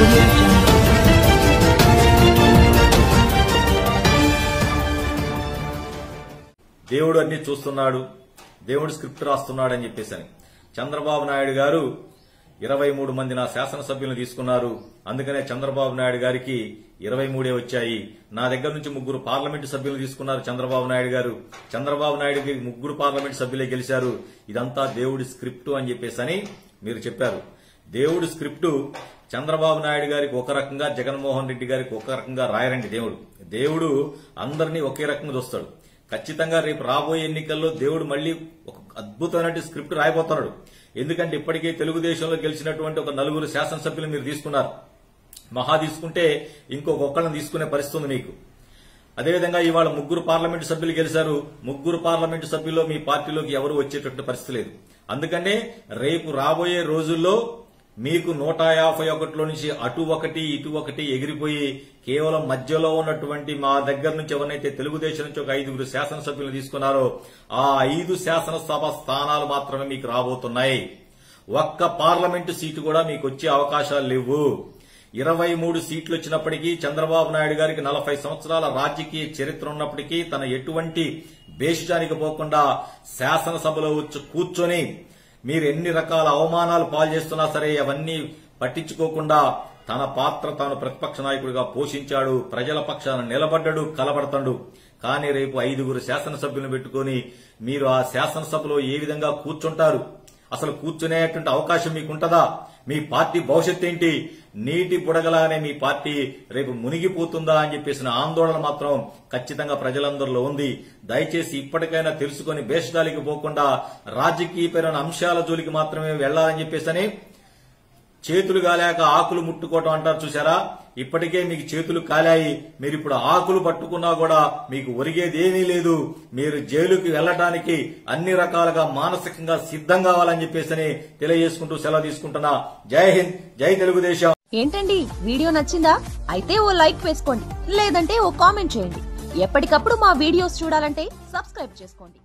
దేవుడు అన్ని చూస్తున్నాడు, దేవుడు స్క్రిప్ట్ రాస్తున్నాడని చెప్పేసని చంద్రబాబు నాయుడు గారు 23 మంది నా శాసనసభ్యులను తీసుకున్నారు. అందుకనే చంద్రబాబు నాయుడు గారికి 23 వచ్చాయి. నా దగ్గర నుంచి 3 పార్లమెంటు సభ్యులు తీసుకున్నారు చంద్రబాబు నాయుడు గారు. చంద్రబాబు నాయుడుకి 3 పార్లమెంటు సభ్యులే గెలిచారు. ఇదంతా దేవుడి స్క్రిప్ట్ అని చెప్పేసని మీరు చెప్పారు. దేవుడి స్క్రిప్ట్ చంద్రబాబు నాయుడు గారికి ఒక రకంగా, జగన్మోహన్ రెడ్డి గారికి ఒక రకంగా రాయరండి. దేవుడు అందరినీ ఒకే రకంగా చూస్తాడు. ఖచ్చితంగా రేపు రాబోయే ఎన్నికల్లో దేవుడు మళ్లీ ఒక అద్భుతమైన స్క్రిప్ట్ రాయబోతున్నాడు. ఎందుకంటే ఇప్పటికే తెలుగుదేశంలో గెలిచినటువంటి ఒక 4 శాసనసభ్యులు మీరు తీసుకున్నారు. మహా తీసుకుంటే ఇంకొకళ్ళని తీసుకునే పరిస్థితి ఉంది మీకు. అదేవిధంగా ఇవాళ 3 పార్లమెంటు సభ్యులు గెలిచారు. 3 పార్లమెంటు సభ్యుల్లో మీ పార్టీలోకి ఎవరు వచ్చేటటువంటి పరిస్థితి లేదు. అందుకనే రేపు రాబోయే రోజుల్లో మీకు 151లో నుంచి అటు ఒకటి ఇటు ఒకటి ఎగిరిపోయి కేవలం మధ్యలో ఉన్నటువంటి మా దగ్గర నుంచి ఎవరైతే తెలుగుదేశం నుంచి ఒక 5 శాసనసభ్యులు తీసుకున్నారో ఆ 5 శాసనసభ స్థానాలు మాత్రమే మీకు రాబోతున్నాయి. ఒక్క పార్లమెంటు సీటు కూడా మీకు వచ్చే అవకాశాలు లేవు. 23 సీట్లు వచ్చినప్పటికీ చంద్రబాబు నాయుడు గారికి 40 సంవత్సరాల రాజకీయ చరిత్ర ఉన్నప్పటికీ తన ఎటువంటి బేషిజానికి పోకుండా శాసనసభలో వచ్చి కూర్చొని మీరు ఎన్ని రకాల అవమానాలు పాలు చేస్తున్నా సరే అవన్నీ పట్టించుకోకుండా తన పాత్ర తాను ప్రతిపక్ష నాయకుడిగా పోషించాడు. ప్రజల పక్షాన నిలబడ్డాడు, కలబడతాడు. కానీ రేపు 5 శాసనసభ్యులను పెట్టుకుని మీరు ఆ శాసనసభలో ఏ విధంగా కూర్చుంటారు? అసలు కూర్చునేటువంటి అవకాశం మీకుంటదా? మీ పార్టీ భవిష్యత్ ఏంటి? నీటి బుడగలానే మీ పార్టీ రేపు మునిగిపోతుందా అని చెప్పేసిన ఆందోళన మాత్రం ఖచ్చితంగా ప్రజలందరిలో ఉంది. దయచేసి ఇప్పటికైనా తెలుసుకుని బేషదాలికి పోకుండా రాజకీయపరమైన అంశాల జోలికి మాత్రమే వెళ్లాలని చెప్పేసని చేతులు కాలేక ఆకులు ముట్టుకోవటం అంటారు చూసారా? ఇప్పటికే మీకు చేతులు కాలాయి. మీరు ఇప్పుడు ఆకులు పట్టుకున్నా కూడా మీకు ఒరిగేదేమీ లేదు. మీరు జైలుకి వెళ్లడానికి అన్ని రకాలుగా మానసికంగా సిద్ధం కావాలని చెప్పేసి తెలియజేసుకుంటూ సెలవు తీసుకుంటున్నా. జై హింద్, జై తెలుగుదేశం. ఏంటండి వీడియో నచ్చిందా? అయితే ఓ లైక్ వేసుకోండి, లేదంటే ఓ కామెంట్ చేయండి. ఎప్పటికప్పుడు మా వీడియోస్ చూడాలంటే సబ్స్క్రైబ్ చేసుకోండి.